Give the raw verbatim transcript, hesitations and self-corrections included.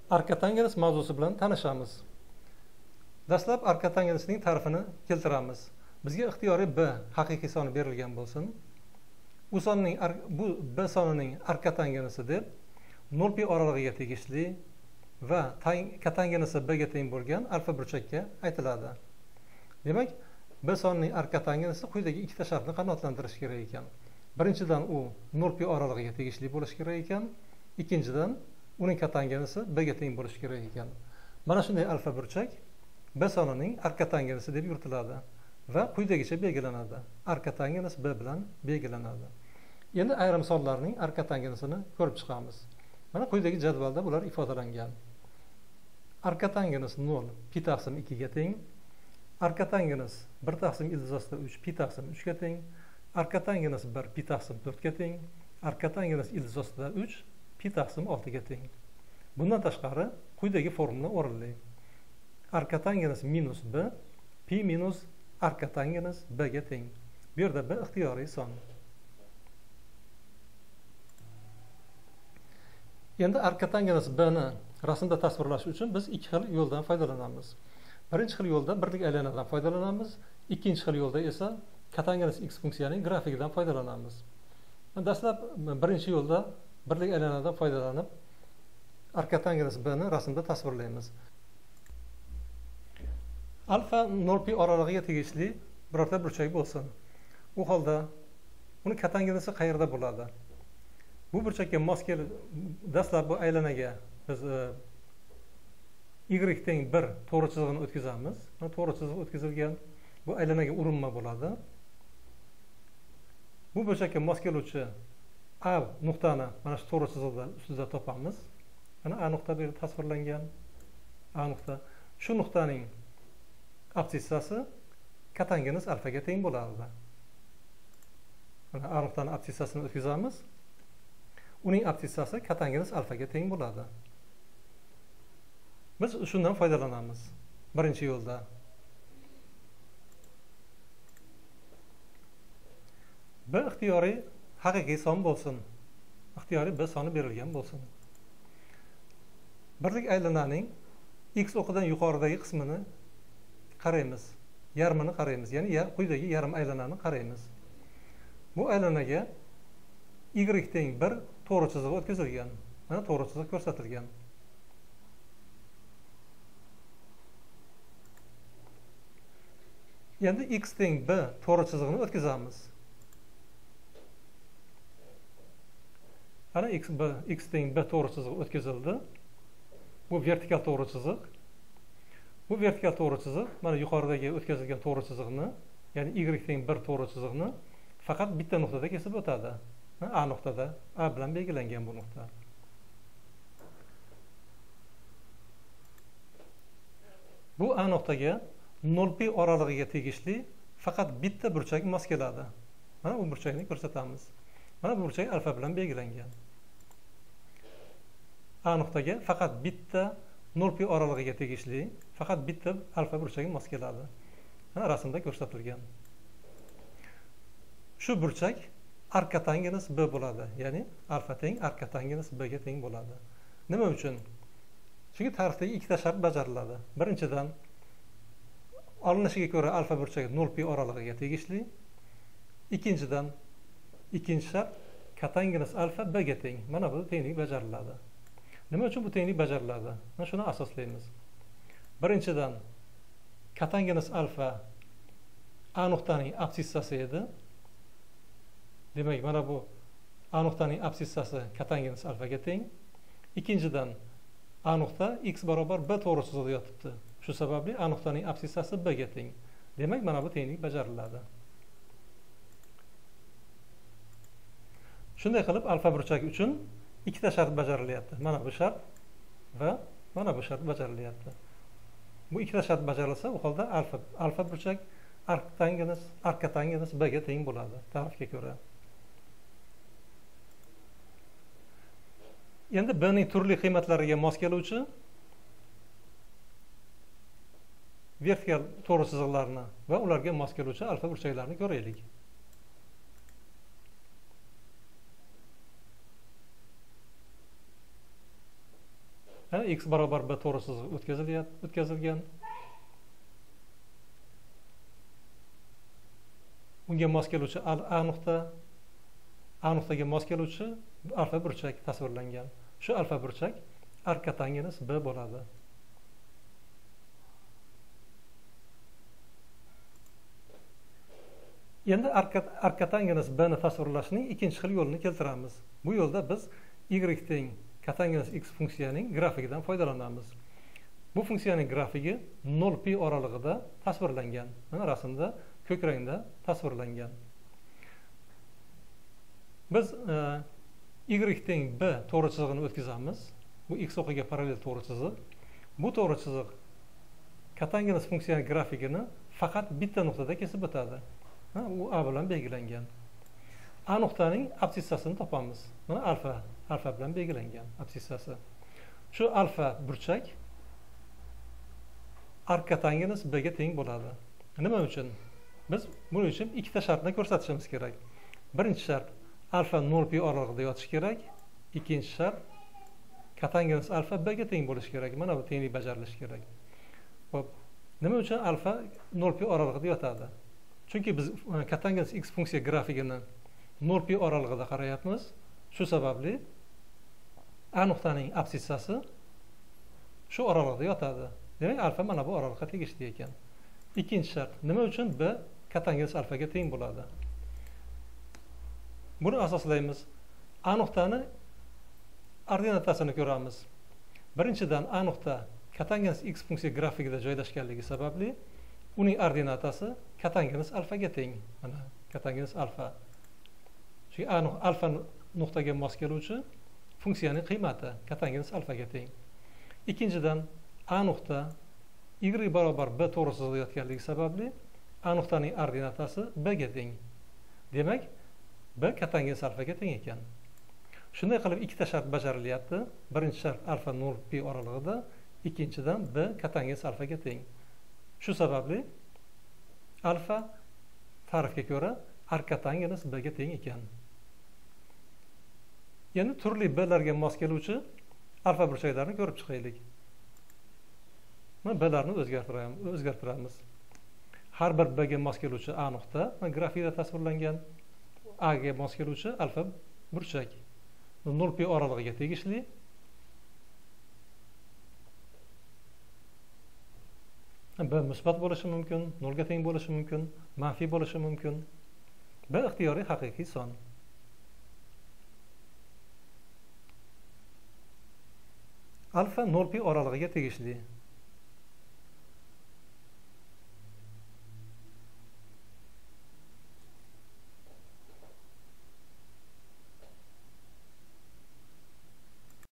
arka tangens mavzusi bilan tanishamiz. Dastlab arka tangensining ta'rifini keltiramiz. Bizga ixtiyoriy b haqiqiy soni berilgan bo'lsin. Bu sonning bu b sonining arka tangensi deb nol pi oralig'iga tegishli va katangenisi b ga teng bo'lgan alfa burchakka aytiladi. Demak, b sonining arka tangensi quyidagi ikkita shartni qanoatlantirishi kerak ekan. Birinchidan, u nol pi oralig'iga tegishli bo'lishi kerak ekan. Ikkinchidan, uning katangenisi b ga teng bo'lishi kerak ekan. Mana shunday alfa burchak b sonining arka tangensi deb yuritiladi va quyidagicha belgilanadi. Arka tangens b bilan belgilanadi. Endi ayrim sonlarning arka tangensini ko'rib chiqamiz. Mana quyidagi jadvalda bular ifodalangan. Arka tangens nol pi taqsim ikki ga teng. Arka tangens bir taqsim ildiz ostida uch pi taqsim uch ga teng. Arka tangens bir pi taqsim to'rt ga teng. Arka tangens ildiz ostida uch pi taqsim olti ga teng. Bundan tashqari quyidagi formula o'rinli. Arka tangens minus b pi minus arka tangens b ga teng. Bu yerda b ixtiyoriy son. Endi arka tangens b ni rasmda tasvirlash uchun biz ikki xil yo'ldan foydalanamiz. Birinchi xil yo'lda birlik aylanadan foydalanamiz, ikkinchi xil yo'lda esa katangens x funksiyaning grafikidan foydalanamiz. Dastlab birinchi yo'lda birlik aylanadan foydalanib arka tangens b ni rasmda tasvirlaymiz. Alfa nol pi oralig'iga tegishli birorta burchak bo'lsin. U holda uni katangenisi qayerda bo'ladi? Bu burchakka mos kelib dastlab bu aylanaga biz y teng bir to'g'ri chizig'ini o'tkazamiz. Mana to'g'ri chiziq o'tkazilgan bu aylanaga urinma bo'ladi. Bu burchakka mos keluvchi a nuqtani mana shu to'g'ri chiziqda ustida topamiz. Mana a nuqta bu yerda tasvirlangan. A nuqta. Shu nuqtaning absissasi katangens alfaga teng bo'ladi. Mana a nuqtaning absissasini o'tkazamiz. Uning absissasi katangens alfaga teng bo'ladi. Biz shundan foydalanamiz. Birinchi yo'lda. B ixtiyoriy haqiqiy son bo'lsin. Ixtiyoriy b soni berilgan bo'lsin. Birlik aylananing x o'qidan yuqoridagi qismini qaraymiz. Yarmini qaraymiz. Ya'ni quyidagi yarim aylanani qaraymiz. Bu aylanaga y teng bir to'g'ri chiziq o'tkazilgan. Mana to'g'ri chiziq ko'rsatilgan. Endi x teng b to'g'ri chiziqni o'tkazamiz. Ana x b x teng b to'g'ri chiziq o'tkazildi. Bu vertikal to'g'ri chiziq. Bu vertikal to'g'ri chiziq mana yuqoridagi o'tkazilgan to'g'ri chiziqni, ya'ni y teng bir to'g'ri chiziqni faqat bitta nuqtada kesib o'tadi. A nuqtada, A bilan belgilangan bu nuqta. Bu A nuqtaga nol pi oralig'iga tegishli faqat bitta burchak mos keladi. Mana bu burchakni ko'rsatamiz. Mana bu burchak alfa bilan belgilangan. A nuqtaga faqat bitta nol pi oralig'iga tegishli faqat bitta alfa burchagi mos keladi. Mana rasmda ko'rsatilgan. Shu burchak arka tangens b bo'ladi. Ya'ni alfa teng arka tangens b ga teng bo'ladi. Nima uchun? Chunki ta'rifdagi ikkita shart bajariladi. Birinchidan, olinishiga ko'ra alfa burchagi nol pi oralig'iga tegishli. Ikkinchidan, ikkinchi shart katangens alfa b ga teng. Mana bu tenglik bajariladi. Nima uchun bu tenglik bajariladi? Mana shuni asoslaymiz. Birinchidan, katangens alfa A nuqtaning absissasi edi. Demak, mana bu A nuqtaning absissasi katangens alfaga teng. Ikkinchidan, A nuqta x barobar b to'g'ri chiziqda yotibdi. Shu sababli A nuqtaning absissasi b ga teng. Demak, mana bu tenglik bajariladi. Shunday qilib alfa burchagi uchun ikkita shart bajarilyapti. Mana bu shart va mana bu shart bajarilyapti. Bu ikkita shart bajarilsa, u holda alfa alfa burchak arka tangens arka tangens b ga teng bo'ladi ta'rifga ko'ra. Endi b ning turli qiymatlariga mos keluvchi vertikal to'g'ri chiziqlarni va ularga mos keluvchi alfa burchaklarni ko'raylik. x barobar b to'g'ri chiziq o'tkazilgan. Unga mos keluvchi a nuqta, a nuqtaga mos keluvchi alfa burchak tasvirlangan. Shu alfa burchak arka tangens b bo'ladi. Endi arka tangens b ni tasvirlashning ikkinchi xil yo'lini keltiramiz. Bu yo'lda biz y teng kotangens x funksiyaning grafikidan foydalanamiz. Bu funksiyaning grafigi nol pi oralig'ida tasvirlangan. Mana rasmda ko'k rangda tasvirlangan. Biz y teng b to'g'ri chizig'ini o'tkazamiz. Bu x o'qiga parallel to'g'ri chiziq. Bu to'g'ri chiziq kotangens funksiyaning grafikini faqat bitta nuqtada kesib o'tadi. U a bilan belgilangan. A nuqtaning absissasini topamiz. Mana alfa, alfa bilan belgilangan absissasi. Shu alfa burchak arka tangens b ga teng bo'ladi. Nima uchun? Biz buning uchun ikkita shartni ko'rsatishimiz kerak. Birinchi shart alfa nol pi oralig'ida yotishi kerak. Ikkinchi shart kotangens alfa b ga teng bo'lishi kerak. Mana bu tenglik bajarilishi kerak. Xo'p, nima uchun alfa nol pi oralig'ida yotadi? Chunki biz kotangens x funksiya grafikini nol pi oralig'ida qarayapmiz. Shu sababli a nuqtaning absissasi shu oralig'ida yotadi. Demak, alfa mana bu oralig'ga tegishli ekan. Ikkinchi shart, nima uchun b kotangens alfaga teng bo'ladi? Buni asoslaymiz. A nuqtani ordinatasini ko'ramiz. Birinchidan a nuqta kotangens x funksiya grafikida joylashganligi sababli uning ordinatasi kotangens alfaga teng. Mana kotangens alfa. Chunki alfa nuqtaga mos keluvchi funksiyaning qiymati kotangens alfaga teng. Ikkinchidan a nuqta y barobar b to'g'ri chizilayotganligi sababli a nuqtaning ordinatasi b ga teng. Demak, b kotangens alfaga teng ekan. Shunday qilib ikkita shart bajarilyapti. Birinchi shart alfa nol pi oralig'ida, ikkinchidan b kotangens alfaga teng. Shu sababli alfa ta'rifga ko'ra arka tangens b ga teng ekan. Endi turli b larga mos keluvchi alfa burchaklarini ko'rib chiqaylik. Mana b larni o'zgartiramiz. Har bir b ga mos keluvchi a nuqta grafikda tasvirlangan, a ga mos keluvchi alfa burchak nol pi oralig'iga tegishli. B musbat bo'lishi mumkin, nol ga teng bo'lishi mumkin, manfiy bo'lishi mumkin. B ixtiyoriy haqiqiy son. Alfa nol pi oralig'iga tegishli.